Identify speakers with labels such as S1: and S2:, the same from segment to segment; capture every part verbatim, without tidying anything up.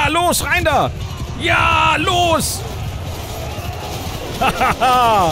S1: los, rein da! Ja, los! Hahaha!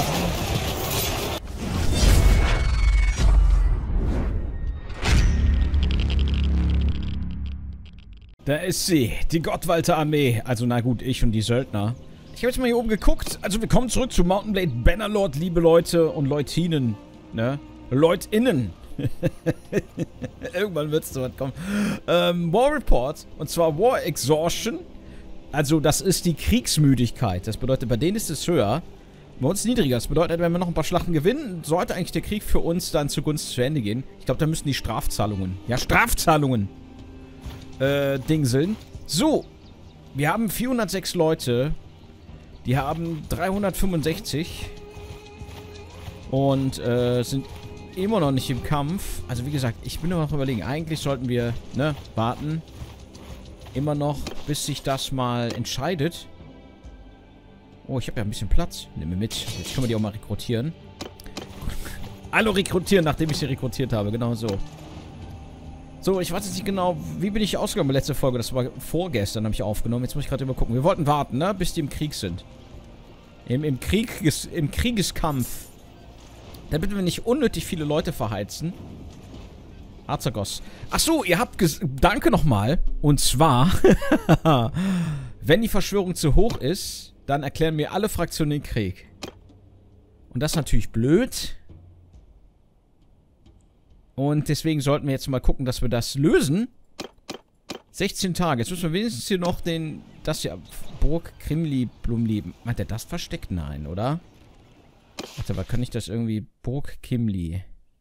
S1: Da ist sie, die Gottwalter-Armee. Also, na gut, ich und die Söldner. Ich habe jetzt mal hier oben geguckt. Also, wir kommen zurück zu Mount and Blade Bannerlord, liebe Leute und Leutinen. Ne? Leutinnen. Irgendwann wird es so was kommen. Ähm, War Report. Und zwar War Exhaustion. Also, das ist die Kriegsmüdigkeit. Das bedeutet, bei denen ist es höher. Bei uns niedriger. Das bedeutet, wenn wir noch ein paar Schlachten gewinnen, sollte eigentlich der Krieg für uns dann zugunsten zu Ende gehen. Ich glaube, da müssen die Strafzahlungen. Ja, Strafzahlungen. Äh, Dingseln. So. Wir haben vierhundertsechs Leute. Die haben dreihundertfünfundsechzig. Und, äh, sind immer noch nicht im Kampf. Also, wie gesagt, ich bin immer noch überlegen. Eigentlich sollten wir, ne, warten. Immer noch, bis sich das mal entscheidet. Oh, ich habe ja ein bisschen Platz. Nimm mir mit. Jetzt können wir die auch mal rekrutieren. Alle rekrutieren, nachdem ich sie rekrutiert habe. Genau so. So, ich weiß jetzt nicht genau, wie bin ich ausgegangen bei der letzten Folge? Das war vorgestern, habe ich aufgenommen. Jetzt muss ich gerade immer gucken. Wir wollten warten, ne? Bis die im Krieg sind. Im, im, Krieges, im Kriegeskampf. Damit wir nicht unnötig viele Leute verheizen. Arzagos. Achso, ihr habt ges... Danke nochmal. Und zwar... wenn die Verschwörung zu hoch ist, dann erklären mir alle Fraktionen den Krieg. Und das ist natürlich blöd. Und deswegen sollten wir jetzt mal gucken, dass wir das lösen. sechzehn Tage. Jetzt müssen wir wenigstens hier noch den... Das hier... Burg Krimli Blumli. Meint er das versteckt? Nein, oder? Warte, aber kann ich das irgendwie... Burg Kimli.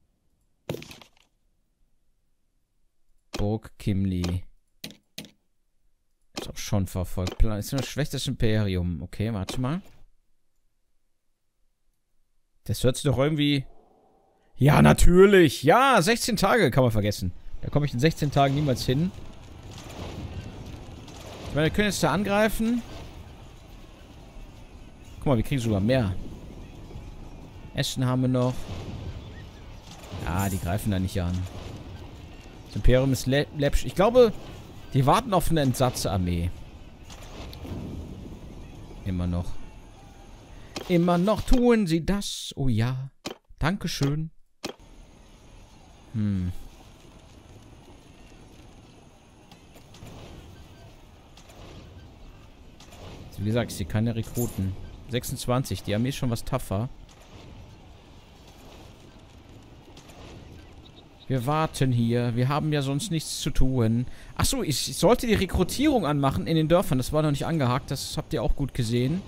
S1: Burg Kimli. Ist auch schon verfolgt. Plan ist das schwächste Imperium. Okay, warte mal. Das hört sich doch irgendwie... Ja, natürlich. Ja, sechzehn Tage kann man vergessen. Da komme ich in sechzehn Tagen niemals hin. Ich meine, wir können jetzt da angreifen. Guck mal, wir kriegen sogar mehr. Essen haben wir noch. Ja, die greifen da nicht an. Das Imperium ist läppsch. Ich glaube, die warten auf eine Entsatzarmee. Immer noch. Immer noch tun sie das. Oh ja. Dankeschön. Hm. Wie gesagt, ich sehe keine Rekruten. sechsundzwanzig. Die Armee ist schon was tougher. Wir warten hier. Wir haben ja sonst nichts zu tun. Achso, ich sollte die Rekrutierung anmachen in den Dörfern. Das war noch nicht angehakt. Das habt ihr auch gut gesehen.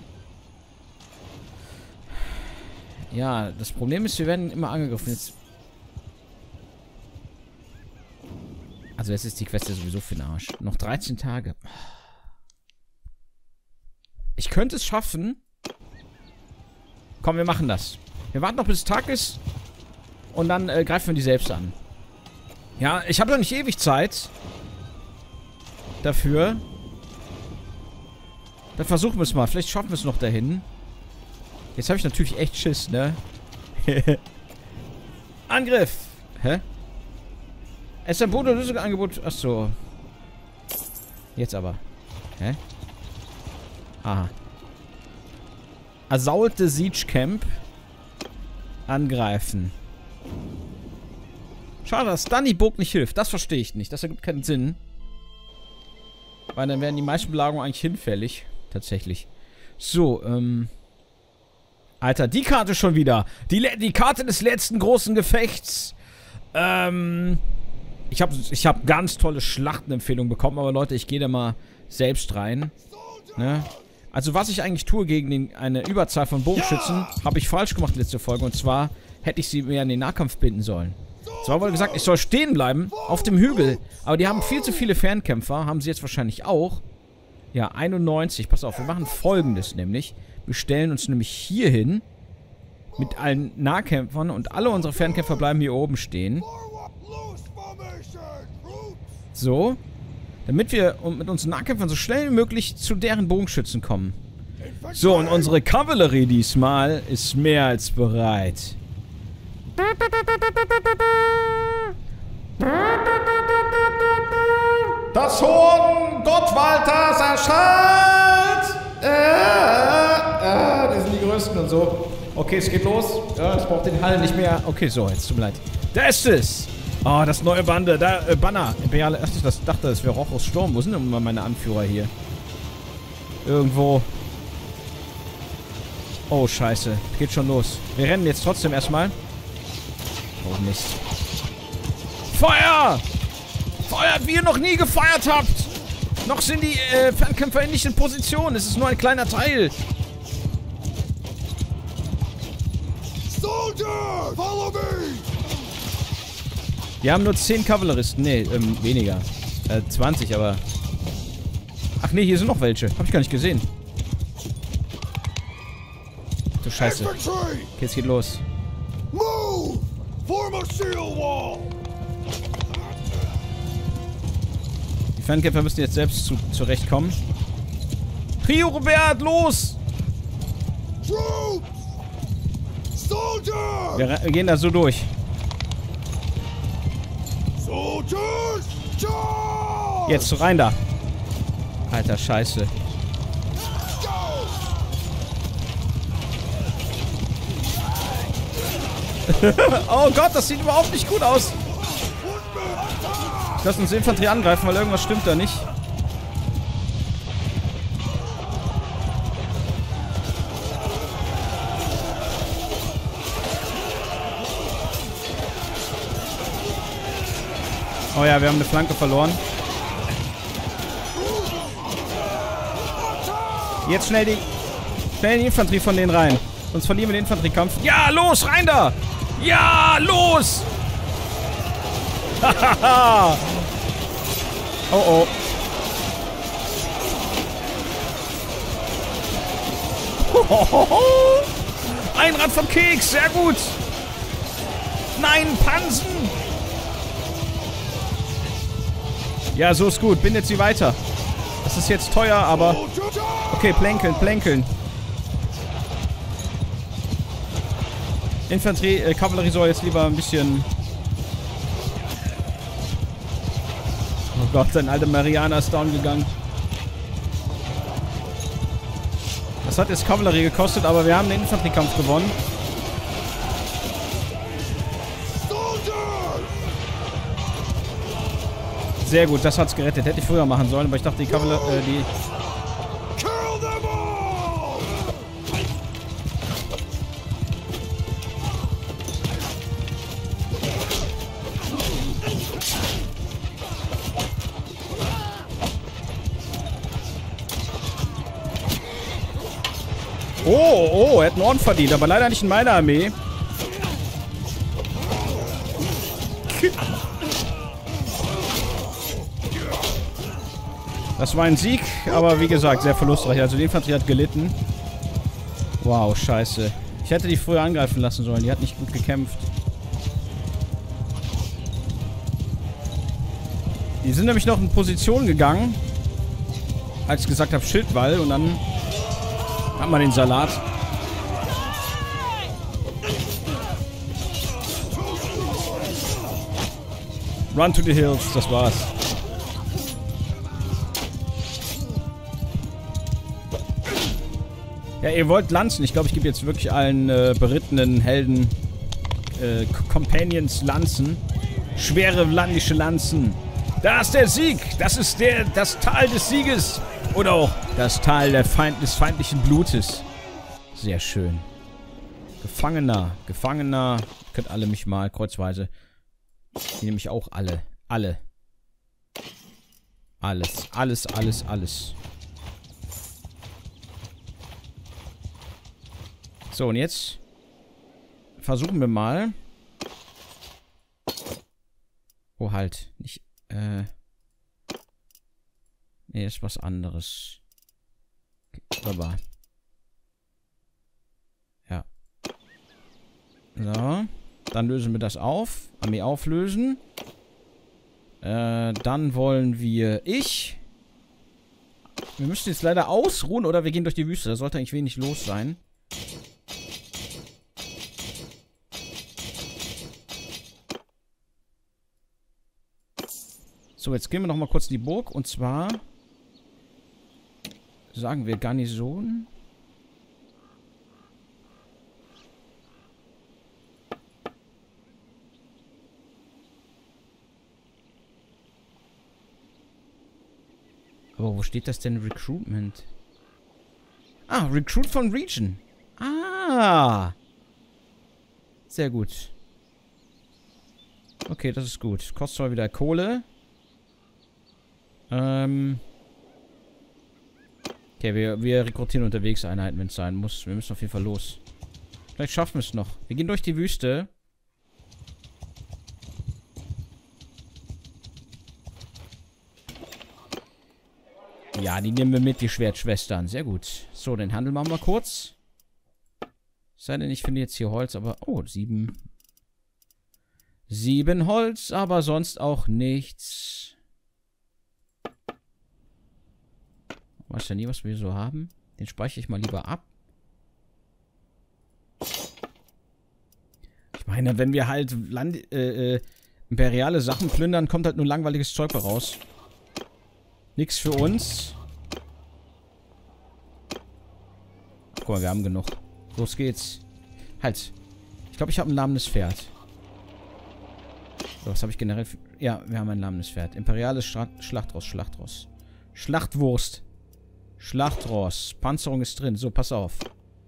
S1: Ja, das Problem ist, wir werden immer angegriffen. Jetzt also jetzt ist die Quest ja sowieso für den Arsch. Noch dreizehn Tage. Ich könnte es schaffen. Komm, wir machen das. Wir warten noch bis Tag ist. Und dann äh, greifen wir die selbst an. Ja, ich habe doch nicht ewig Zeit. Dafür. Dann versuchen wir es mal. Vielleicht schaffen wir es noch dahin. Jetzt habe ich natürlich echt Schiss, ne? Angriff! Hä? Es ist ein Bodenlösungsangebot. Achso. Jetzt aber. Hä? Aha. Assault Siege Camp. Angreifen. Schade, dass dann die Burg nicht hilft. Das verstehe ich nicht. Das ergibt keinen Sinn. Weil dann wären die meisten Belagerungen eigentlich hinfällig. Tatsächlich. So, ähm... Alter, die Karte schon wieder. Die, die Karte des letzten großen Gefechts. Ähm... Ich habe ich hab ganz tolle Schlachtenempfehlungen bekommen, aber Leute, ich gehe da mal selbst rein. Ne? Also was ich eigentlich tue gegen den, eine Überzahl von Bogenschützen, habe ich falsch gemacht letzte Folge. Und zwar hätte ich sie mehr in den Nahkampf binden sollen. Zwar wurde gesagt, ich soll stehen bleiben auf dem Hügel. Aber die haben viel zu viele Fernkämpfer. Haben sie jetzt wahrscheinlich auch. Ja, einundneunzig. Pass auf, wir machen Folgendes nämlich. Wir stellen uns nämlich hier hin. Mit allen Nahkämpfern. Und alle unsere Fernkämpfer bleiben hier oben stehen. So. Damit wir mit unseren Nahkämpfern so schnell wie möglich zu deren Bogenschützen kommen. So, und unsere Kavallerie diesmal ist mehr als bereit. Das Horn Gottwalters Alter, Schalt! Äh, äh, äh, die sind die Größten und so. Okay, es geht los. Ja, ich brauche den Hall nicht mehr. Okay, so, jetzt tut mir leid. Da ist es! Oh, das neue Bande, da, äh, Banner. Imperiale, ach, ich das dachte, das wäre Rochus Sturm. Wo sind denn mal meine Anführer hier? Irgendwo. Oh, scheiße. Geht schon los. Wir rennen jetzt trotzdem erstmal. Oh, Mist. Feuer! Feuert, wie ihr noch nie gefeuert habt! Noch sind die äh, Fernkämpfer nicht in Position. Es ist nur ein kleiner Teil. Soldier, follow me! Wir haben nur zehn Kavalleristen. Nee, ähm, weniger. Äh, zwanzig, aber... Ach nee, hier sind noch welche. Hab ich gar nicht gesehen. Du Scheiße. Okay, jetzt geht los. Move! Form a shield wall! Die Fernkämpfer müssen jetzt selbst zu, zurechtkommen. Trio Robert, los! Wir, wir gehen da so durch. Jetzt rein da. Alter, Scheiße. Oh Gott, das sieht überhaupt nicht gut aus. Lass uns Infanterie angreifen, weil irgendwas stimmt da nicht. Oh ja, wir haben eine Flanke verloren. Jetzt schnell die, schnell die Infanterie von denen rein. Sonst verlieren wir den Infanteriekampf. Ja, los, rein da! Ja, los! Hahaha! Oh, oh. Ein Rad vom Keks, sehr gut! Nein, Pansen! Ja, so ist gut. Bindet sie weiter. Das ist jetzt teuer, aber... Okay, plänkeln, plänkeln. Infanterie, äh, Kavallerie soll jetzt lieber ein bisschen... Oh Gott, sein alter Mariana ist down gegangen. Das hat jetzt Kavallerie gekostet, aber wir haben den Infanteriekampf gewonnen. Sehr gut, das hat's gerettet. Hätte ich früher machen sollen, aber ich dachte, die Kavallerie, äh, die... Oh, oh, er hat einen Orden verdient, aber leider nicht in meiner Armee. Das war ein Sieg, aber wie gesagt, sehr verlustreich. Also die Infanterie hat gelitten. Wow, scheiße. Ich hätte die früher angreifen lassen sollen. Die hat nicht gut gekämpft. Die sind nämlich noch in Position gegangen. Als ich gesagt habe, Schildwall. Und dann hat man den Salat. Run to the hills, das war's. Ja, ihr wollt Lanzen. Ich glaube, ich gebe jetzt wirklich allen äh, berittenen Helden äh, Companions Lanzen. Schwere landische Lanzen. Da ist der Sieg. Das ist der, das Tal des Sieges. Oder auch das Tal der Feind, des feindlichen Blutes. Sehr schön. Gefangener. Gefangener. Ihr könnt alle mich mal kreuzweise. Die nehme ich auch alle. Alle. Alles. Alles, alles, alles. So, und jetzt versuchen wir mal. Oh, halt. Nicht, äh. Nee, ist was anderes. Aber. Ja. So. Dann lösen wir das auf. Armee auflösen. Äh, dann wollen wir ich. Wir müssen jetzt leider ausruhen oder wir gehen durch die Wüste. Da sollte eigentlich wenig los sein. So, jetzt gehen wir noch mal kurz in die Burg. Und zwar sagen wir Garnison. Aber wo steht das denn? Recruitment? Ah, Recruit von Region. Ah. Sehr gut. Okay, das ist gut. Kostet zwar wieder Kohle. Ähm. Okay, wir, wir rekrutieren unterwegs Einheiten, wenn es sein muss. Wir müssen auf jeden Fall los. Vielleicht schaffen wir es noch. Wir gehen durch die Wüste. Ja, die nehmen wir mit, die Schwertschwestern. Sehr gut. So, den Handel machen wir kurz. Sei denn, ich finde jetzt hier Holz, aber... Oh, sieben. Sieben Holz, aber sonst auch nichts. Weiß ja nie, was wir so haben. Den speichere ich mal lieber ab. Ich meine, wenn wir halt Land, äh, äh, imperiale Sachen plündern, kommt halt nur langweiliges Zeug raus. Nix für uns. Ach, guck mal, wir haben genug. Los geht's. Halt. Ich glaube, ich habe ein lahmendes Pferd. So, was habe ich generell für... Ja, wir haben ein lahmendes Pferd. Imperiales Schra Schlachtross, Schlachtross. Schlachtwurst. Schlachtross. Panzerung ist drin. So, pass auf.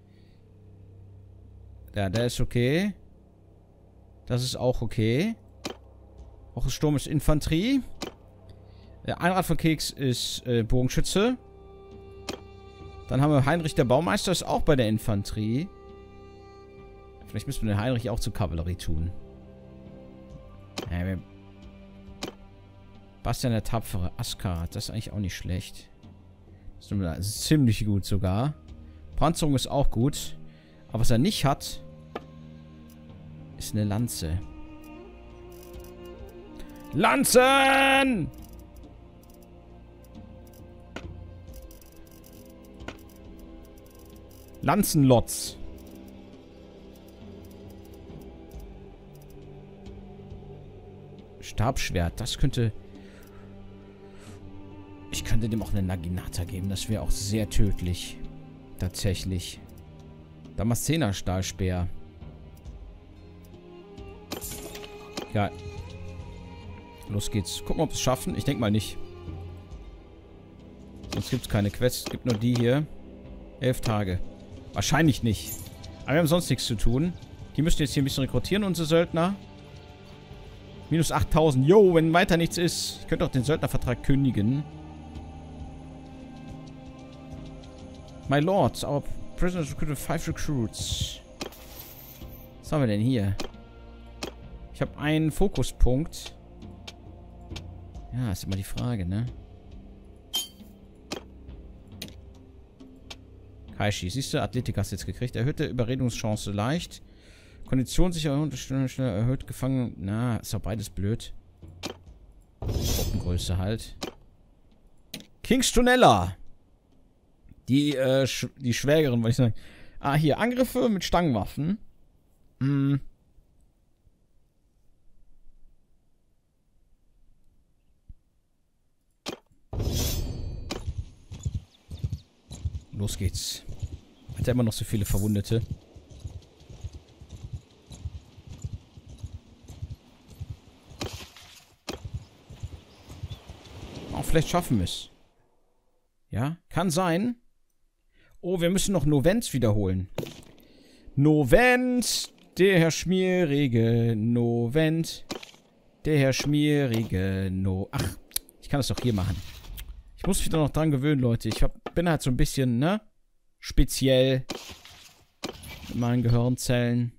S1: Ja, der ist okay. Das ist auch okay. Auch das Sturm ist Infanterie. Der Einrad von Keks ist äh, Bogenschütze. Dann haben wir Heinrich der Baumeister, ist auch bei der Infanterie. Vielleicht müssen wir den Heinrich auch zur Kavallerie tun. Ja, wir Bastian der Tapfere, Askar, das ist eigentlich auch nicht schlecht. Das ist ziemlich gut sogar. Panzerung ist auch gut. Aber was er nicht hat, ist eine Lanze. Lanzen! Lanzenlotz. Stabschwert, das könnte... Ich könnte dem auch eine Naginata geben. Das wäre auch sehr tödlich. Tatsächlich. Damaszener Stahlspeer. Ja. Los geht's. Gucken, ob wir es schaffen. Ich denke mal nicht. Sonst gibt es keine Quests. Es gibt nur die hier. Elf Tage. Wahrscheinlich nicht. Aber wir haben sonst nichts zu tun. Die müssen jetzt hier ein bisschen rekrutieren, unsere Söldner. Minus achttausend. Jo, wenn weiter nichts ist. Ich könnte auch den Söldnervertrag kündigen. My Lord, our prisoners recruited five recruits. Was haben wir denn hier? Ich habe einen Fokuspunkt. Ja, ist immer die Frage, ne? Kaishi, siehst du, Athletik hast du jetzt gekriegt. Erhöhte Überredungschance leicht. Kondition sicher und schnell, schnell erhöht gefangen. Na, ist doch beides blöd. Gruppengröße halt. Kingstonella. Die, äh, Sch die Schwägerin, wollte ich sagen. Ah, hier, Angriffe mit Stangenwaffen. Hm. Los geht's. Hat er immer noch so viele Verwundete? Oh, vielleicht schaffen wir es. Ja, kann sein. Oh, wir müssen noch Novent wiederholen. Novent, der Herr Schmierige. Novent, der Herr Schmierige. No. Ach, ich kann das doch hier machen. Ich muss mich da noch dran gewöhnen, Leute. Ich hab, bin halt so ein bisschen, ne? Speziell. Mit meinen Gehirnzellen.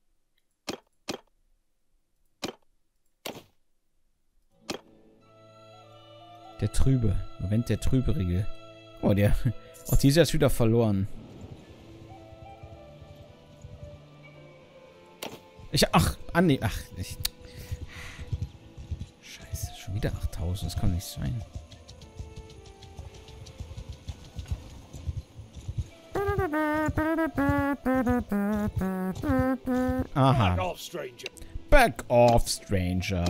S1: Der Trübe. Moment, der Trüberige. Oh, der... Auch dieser ist wieder verloren. Ich... Ach, ah, nee, ach. Ich, Scheiße, schon wieder achttausend. Das kann nicht sein. Aha. Back off, Stranger. Back off, Stranger.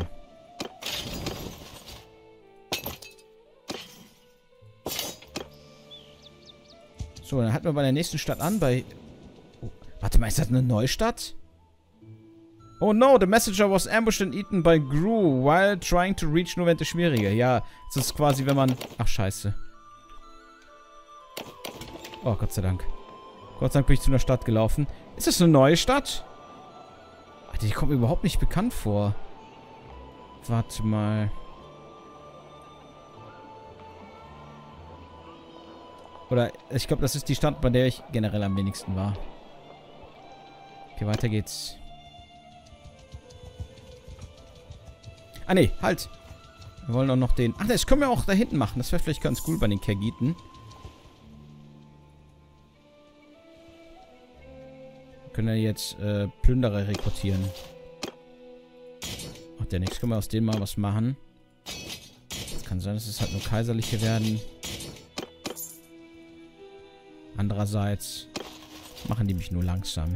S1: So, dann halten wir bei der nächsten Stadt an. Bei... Oh, warte mal, ist das eine Neustadt? Oh no, the messenger was ambushed and eaten by Gru while trying to reach Novente Schmierige. Ja, das ist quasi, wenn man... Ach, scheiße. Oh, Gott sei Dank. Gott sei Dank bin ich zu einer Stadt gelaufen. Ist das eine neue Stadt? Alter, die kommt mir überhaupt nicht bekannt vor. Warte mal. Oder, ich glaube, das ist die Stadt, bei der ich generell am wenigsten war. Okay, weiter geht's. Ah, nee, halt. Wir wollen auch noch den... Ach, das können wir auch da hinten machen. Das wäre vielleicht ganz cool bei den Kergiten. Wir können ja jetzt äh, Plünderer rekrutieren. Macht ja nichts. Können wir aus denen mal was machen. Es kann sein, dass es halt nur Kaiserliche werden. Andererseits machen die mich nur langsam.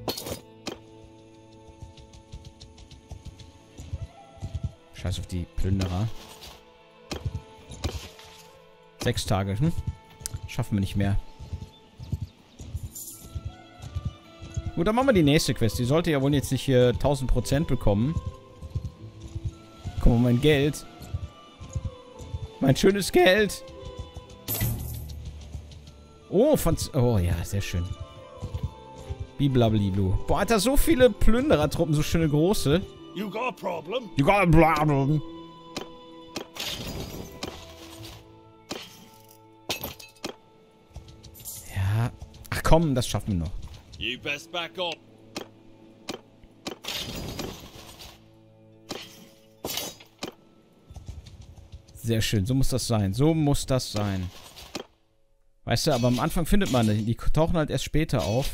S1: Scheiß auf die Plünderer. Sechs Tage, hm? Schaffen wir nicht mehr. Gut, dann machen wir die nächste Quest. Die sollte ja wohl jetzt nicht hier tausend Prozent bekommen. Guck mal, mein Geld. Mein schönes Geld. Oh, von... Oh, ja, sehr schön. Biblabliblu. Boah, hat da so viele Plünderertruppen, so schöne große.
S2: You got a problem?
S1: You got a problem. Ja. Ach komm, das schaffen wir noch.
S2: You best back off.
S1: Sehr schön, so muss das sein. So muss das sein. Weißt du, aber am Anfang findet man die. Die tauchen halt erst später auf.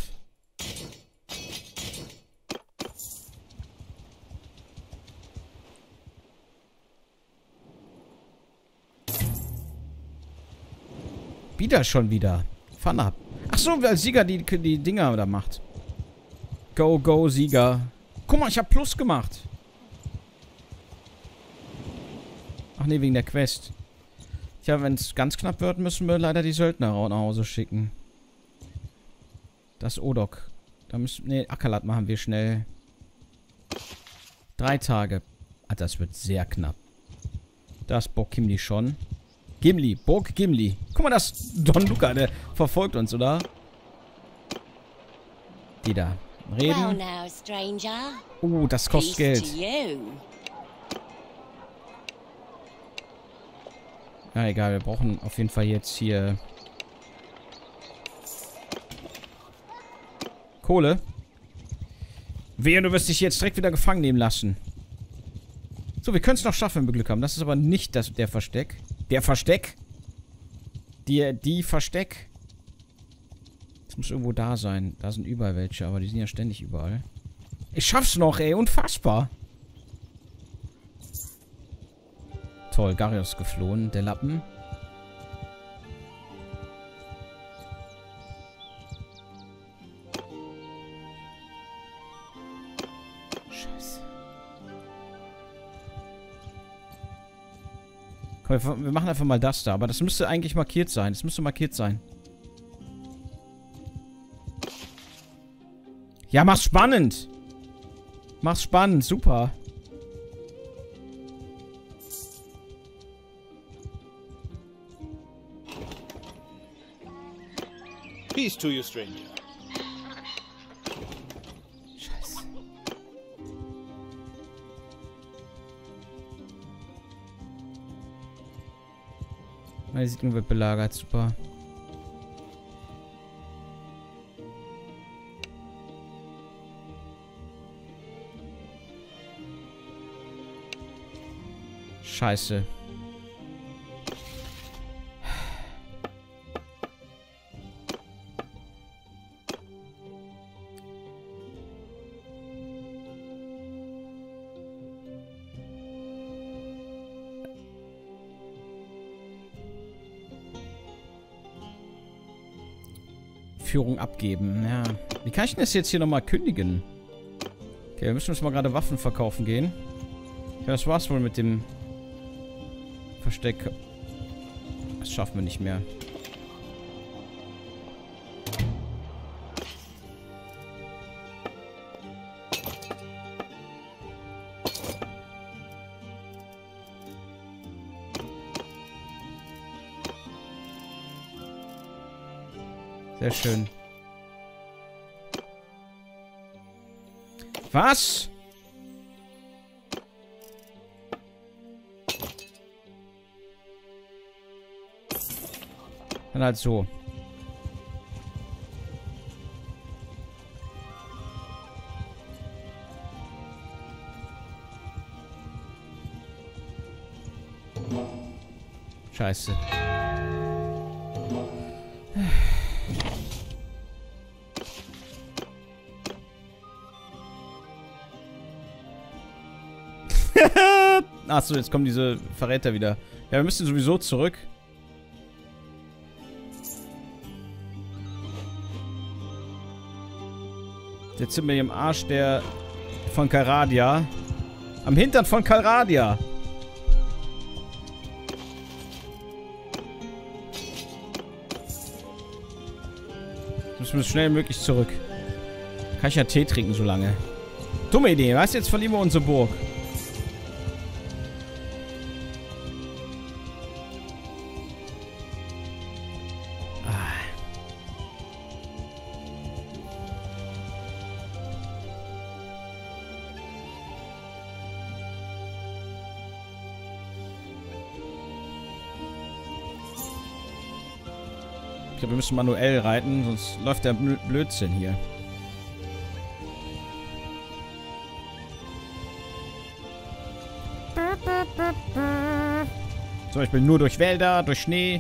S1: Wieder schon wieder. Fun ab. Ach so, weil Sieger die, die Dinger da macht. Go, go, Sieger. Guck mal, ich habe Plus gemacht. Ach nee, wegen der Quest. Tja, wenn es ganz knapp wird, müssen wir leider die Söldner nach Hause schicken. Das Odok. Da müssen... Ne, Akalat machen wir schnell. Drei Tage. Ah, das wird sehr knapp. Das Burg Gimli schon. Gimli. Burg Gimli. Guck mal, das Don Luca, der verfolgt uns, oder? Die da. Reden. Oh, das kostet Geld. Ja, egal. Wir brauchen auf jeden Fall jetzt hier... Kohle. Wehe, du wirst dich jetzt direkt wieder gefangen nehmen lassen. So, wir können es noch schaffen, wenn wir Glück haben. Das ist aber nicht das, der Versteck. Der Versteck? Die, die Versteck? Das muss irgendwo da sein. Da sind überall welche, aber die sind ja ständig überall. Ich schaff's noch, ey. Unfassbar. Toll, Garios geflohen. Der Lappen. Scheiße. Komm, wir, wir machen einfach mal das da. Aber das müsste eigentlich markiert sein. Das müsste markiert sein. Ja, mach's spannend. Mach's spannend. Super.
S2: Peace to you, stranger.
S1: Scheiße. Meine Siedlung wird belagert. Super. Scheiße. Führung abgeben. Ja. Wie kann ich denn das jetzt hier nochmal kündigen? Okay, wir müssen uns mal gerade Waffen verkaufen gehen. Ja, das war's wohl mit dem Versteck. Das schaffen wir nicht mehr. Sehr schön. Was? Dann halt so. Scheiße. Achso, jetzt kommen diese Verräter wieder. Ja, wir müssen sowieso zurück. Jetzt sind wir hier im Arsch der von Calradia. Am Hintern von Calradia. Jetzt müssen wir so schnell wie möglich zurück. Kann ich ja Tee trinken so lange. Dumme Idee, weißt du, jetzt verlieren wir unsere Burg. Ich glaube, wir müssen manuell reiten, sonst läuft der Blödsinn hier. Zum Beispiel nur durch Wälder, durch Schnee.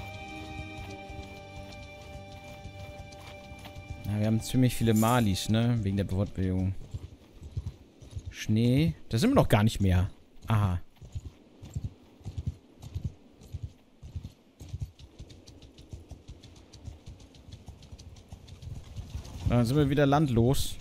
S1: Ja, wir haben ziemlich viele Malis, ne? Wegen der Fortbewegung. Schnee. Da sind wir noch gar nicht mehr. Aha. Dann sind wir wieder landlos.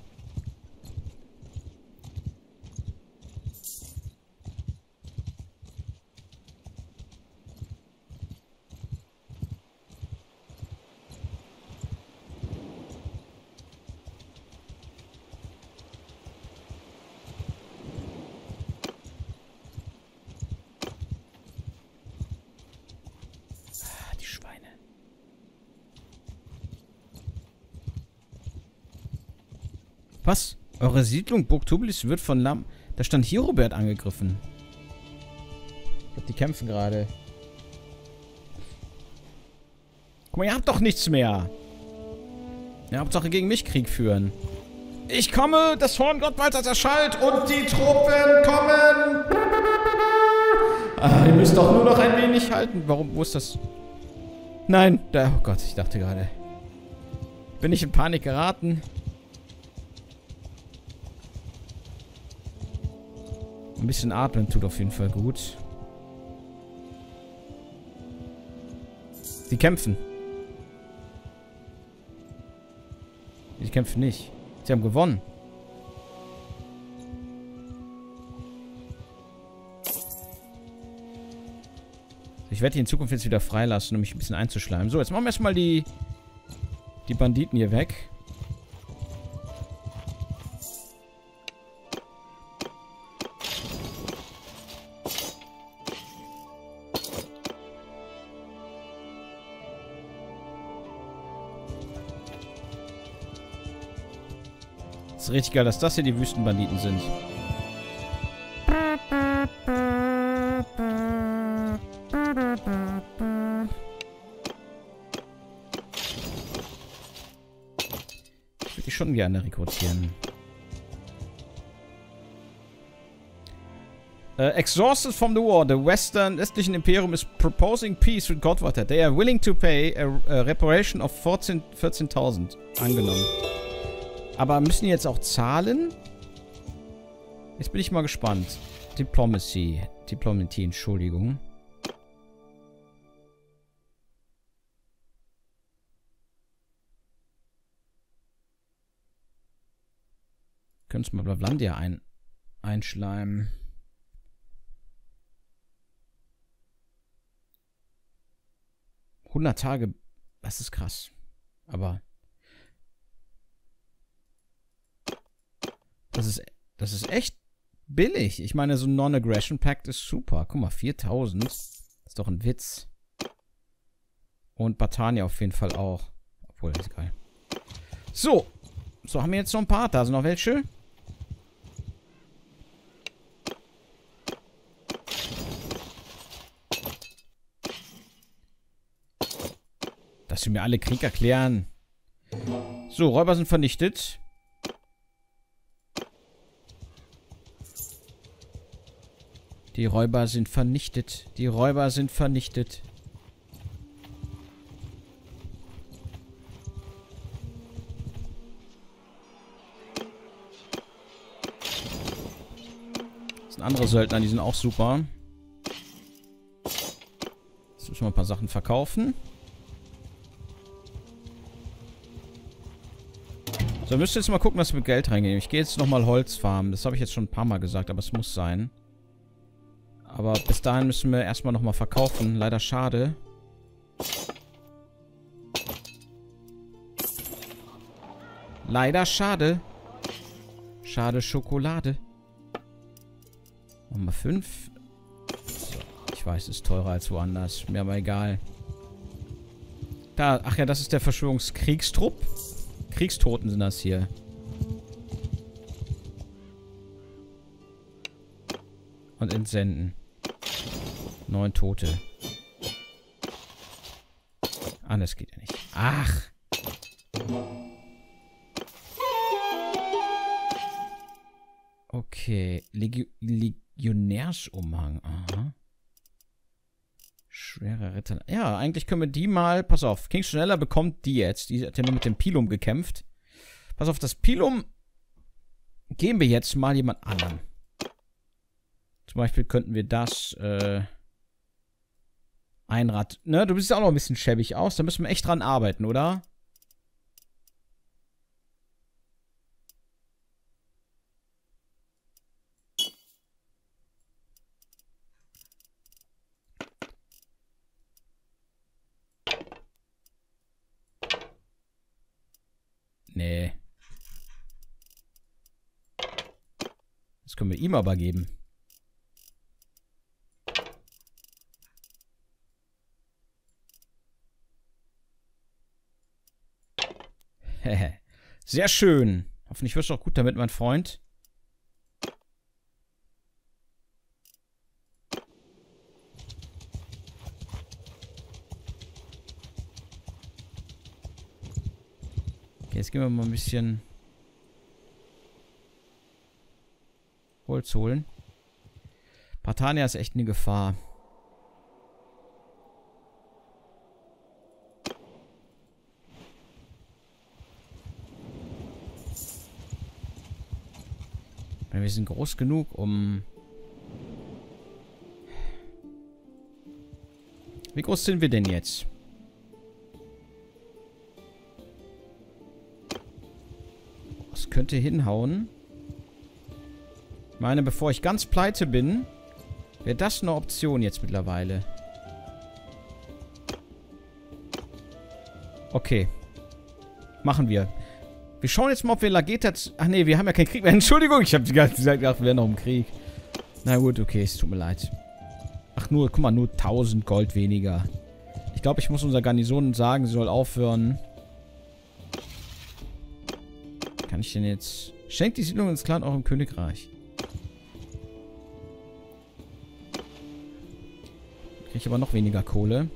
S1: Ah, die Schweine. Was? Eure Siedlung Burg Tubulis wird von Lam... Da stand hier Robert angegriffen. Ich glaube, die kämpfen gerade. Guck mal, ihr habt doch nichts mehr. Ihr habt doch gegen mich Krieg führen. Ich komme, das Horn Gottwalters erschallt und die Truppen kommen. Ah, ihr müsst doch nur noch ein wenig halten. Warum? Wo ist das? Nein, da... Oh Gott, ich dachte gerade. Bin ich in Panik geraten? Ein bisschen atmen tut auf jeden Fall gut. Sie kämpfen. Sie kämpfen nicht. Sie haben gewonnen. Ich werde die in Zukunft jetzt wieder freilassen, um mich ein bisschen einzuschleimen. So, jetzt machen wir erstmal die, die Banditen hier weg. Ist richtig geil, dass das hier die Wüstenbanditen sind. Ich würde die schon gerne rekrutieren. Uh, exhausted from the war, the Western östlichen Imperium is proposing peace with Gottwater. They are willing to pay a, a reparation of vierzehntausend. Angenommen. Aber müssen die jetzt auch zahlen? Jetzt bin ich mal gespannt. Diplomacy. Diplomatie, Entschuldigung. Können uns mal Blavlandia ein, einschleimen. hundert Tage. Das ist krass. Aber... Das ist, das ist echt billig. Ich meine, so ein Non-Aggression Pact ist super. Guck mal, viertausend. Das ist doch ein Witz. Und Batania auf jeden Fall auch. Obwohl, ist geil. So. So, haben wir jetzt noch ein paar. Da sind noch welche. Dass sie mir alle Krieg erklären. So, Räuber sind vernichtet. Die Räuber sind vernichtet. Die Räuber sind vernichtet. Das sind andere Söldner, die sind auch super. Jetzt müssen wir ein paar Sachen verkaufen. So, wir müssen jetzt mal gucken, dass wir mit Geld reingehen. Ich gehe jetzt nochmal Holz farmen. Das habe ich jetzt schon ein paar Mal gesagt, aber es muss sein. Aber bis dahin müssen wir erstmal nochmal verkaufen. Leider schade. Leider schade. Schade Schokolade. Nochmal fünf. So, ich weiß, es ist teurer als woanders. Mir aber egal. Da, ach ja, das ist der Verschwörungskriegstrupp. Kriegstoten sind das hier. Und entsenden. Neun Tote. Ah, das geht ja nicht. Ach. Okay. Legio Legionärsumhang. Aha. Schwerer Ritter. Ja, eigentlich können wir die mal... Pass auf. King Schneller bekommt die jetzt. Die hat ja nur mit dem Pilum gekämpft. Pass auf, das Pilum geben wir jetzt mal jemand anderem. Zum Beispiel könnten wir das, äh... Einrad... Ne, du siehst auch noch ein bisschen schäbig aus. Da müssen wir echt dran arbeiten, oder? Nee. Das können wir ihm aber geben. Sehr schön. Hoffentlich wirst du auch gut damit, mein Freund. Okay, jetzt gehen wir mal ein bisschen Holz holen. Partania ist echt eine Gefahr. Wir sind groß genug, um... Wie groß sind wir denn jetzt? Das könnte hinhauen. Ich meine, bevor ich ganz pleite bin, wäre das eine Option jetzt mittlerweile. Okay. Machen wir. Wir schauen jetzt mal, ob wir Lagetat... Ach nee, wir haben ja keinen Krieg mehr. Entschuldigung, ich habe die ganze Zeit gedacht, wir wären noch im Krieg. Na gut, okay, es tut mir leid. Ach nur, guck mal, nur tausend Gold weniger. Ich glaube, ich muss unserer Garnison sagen, sie soll aufhören. Kann ich denn jetzt... Schenkt die Siedlung ins Clan auch im Königreich. Kriege ich aber noch weniger Kohle.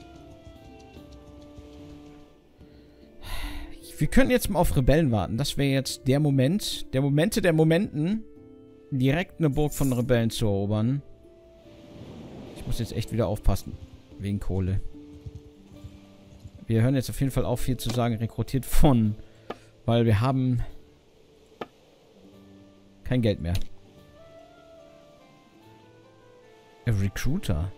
S1: Wir können jetzt mal auf Rebellen warten. Das wäre jetzt der Moment. Der Momente der Momenten. Direkt eine Burg von Rebellen zu erobern. Ich muss jetzt echt wieder aufpassen. Wegen Kohle. Wir hören jetzt auf jeden Fall auf, hier zu sagen, rekrutiert von. Weil wir haben kein Geld mehr. A Recruiter.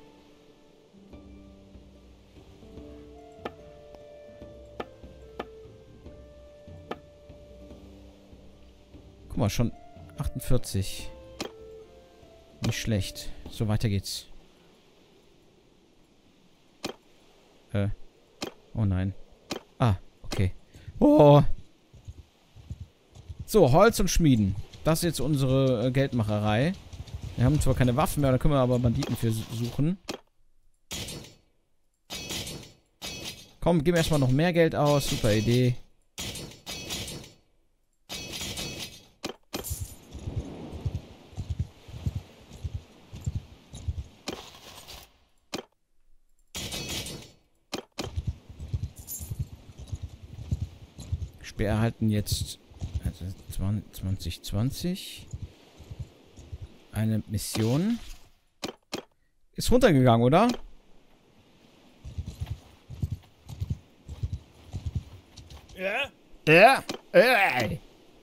S1: Guck mal, schon achtundvierzig. Nicht schlecht. So, weiter geht's. Äh. Oh nein. Ah, okay. Oh. So, Holz und Schmieden. Das ist jetzt unsere äh, Geldmacherei. Wir haben zwar keine Waffen mehr, da können wir aber Banditen für suchen. Komm, gib erstmal noch mehr Geld aus. Super Idee. Wir erhalten jetzt also zwanzig zwanzig eine Mission. Ist runtergegangen, oder?
S2: Yeah?
S1: Ja. Ey.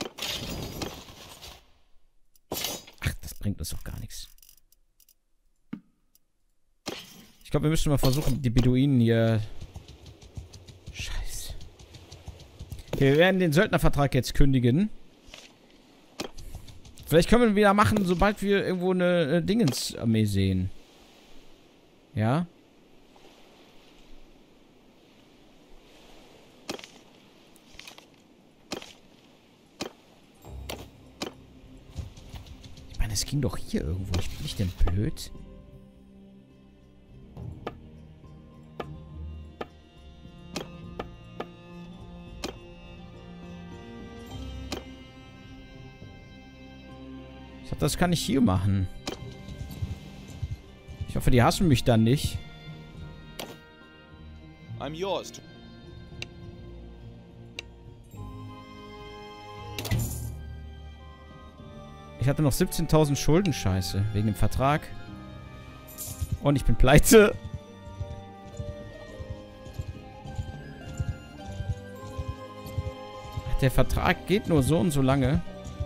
S1: Ach, das bringt uns doch gar nichts. Ich glaube, wir müssen mal versuchen, die Beduinen hier... Scheiße. Okay, wir werden den Söldnervertrag jetzt kündigen. Vielleicht können wir ihn wieder machen, sobald wir irgendwo eine, eine Dingensarmee sehen. Ja? Ich meine, es ging doch hier irgendwo. Ich bin nicht denn blöd? Ich dachte, das kann ich hier machen. Ich hoffe, die hassen mich dann nicht.
S2: I'm yours. To
S1: Ich hatte noch siebzehntausend Schulden, scheiße. Wegen dem Vertrag. Und ich bin pleite. Der Vertrag geht nur so und so lange.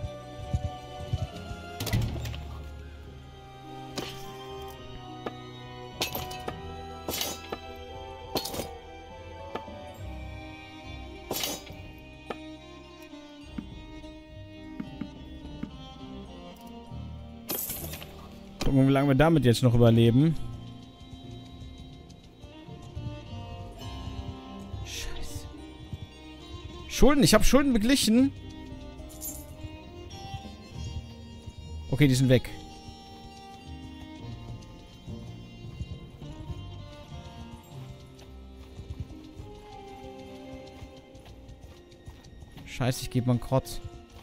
S1: Gucken, wie lange wir damit jetzt noch überleben. Scheiße. Schulden, ich habe Schulden beglichen. Okay, die sind weg. Scheiße, ich gehe bankrott.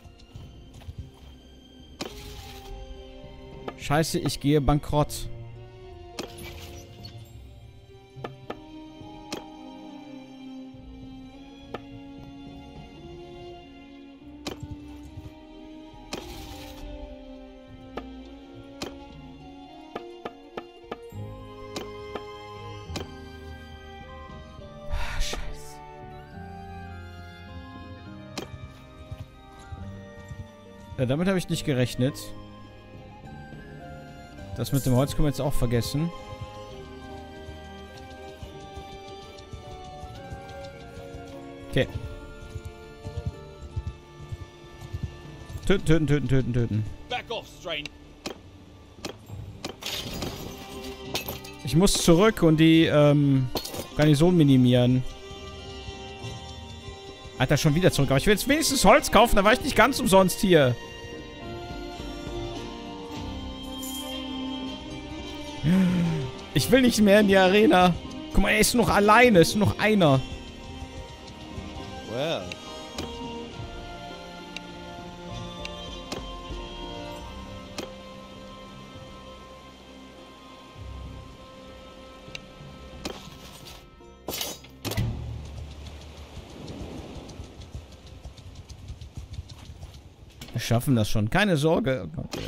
S1: Scheiße, ich gehe bankrott. Ah, Scheiße. Ja, damit habe ich nicht gerechnet. Das mit dem Holz können wir jetzt auch vergessen. Okay. Töten, töten, töten, töten, töten.
S2: back off, stranger.
S1: Ich muss zurück und die ähm, Garnison minimieren. Alter, schon wieder zurück. Aber ich will jetzt wenigstens Holz kaufen, da war ich nicht ganz umsonst hier. Ich will nicht mehr in die Arena. Guck mal, er ist noch alleine. Es ist nur noch einer.
S2: Well.
S1: Wir schaffen das schon. Keine Sorge. Oh Gott.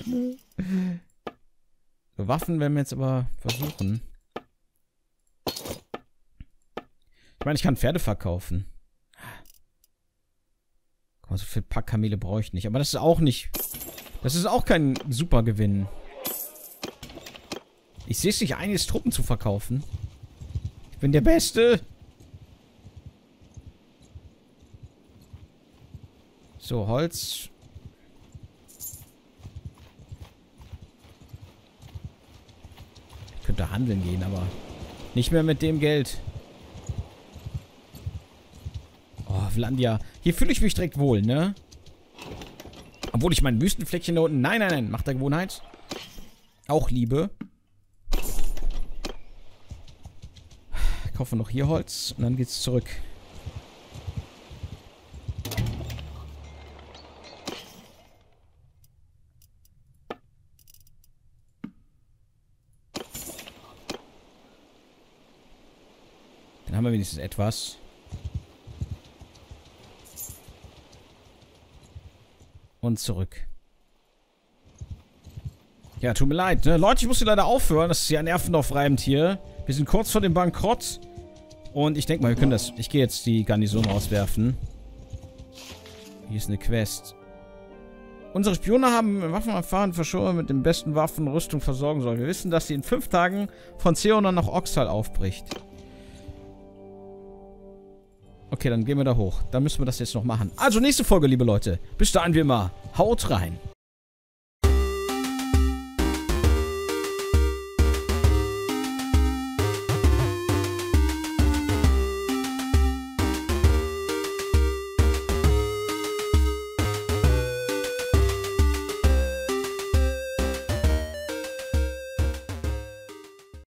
S1: So, Waffen werden wir jetzt aber versuchen. Ich meine, ich kann Pferde verkaufen. Guck mal, so viel Packkamele brauche ich nicht. Aber das ist auch nicht... Das ist auch kein super Gewinn. Ich sehe es nicht ein, jetzt Truppen zu verkaufen. Ich bin der Beste. So, Holz... Ich könnte handeln gehen, aber nicht mehr mit dem Geld. Oh, Vlandia. Hier fühle ich mich direkt wohl, ne? Obwohl ich mein Wüstenfleckchen da unten... Nein, nein, nein. Macht der Gewohnheit. Auch Liebe. Kaufen wir noch hier Holz und dann geht's zurück. Dann haben wir wenigstens etwas. Und zurück. Ja, tut mir leid, ne? Leute, ich muss hier leider aufhören. Das ist ja nervenaufreibend hier. Wir sind kurz vor dem Bankrott. Und ich denke mal, wir können das... Ich gehe jetzt die Garnison rauswerfen. Hier ist eine Quest. Unsere Spione haben Waffen erfahren, Verschwörer mit den besten Waffen und Rüstung versorgen sollen. Wir wissen, dass sie in fünf Tagen von Zeonon nach Oxtal aufbricht. Okay, dann gehen wir da hoch. Dann müssen wir das jetzt noch machen. Also, nächste Folge, liebe Leute. Bis dahin wie immer. Haut rein.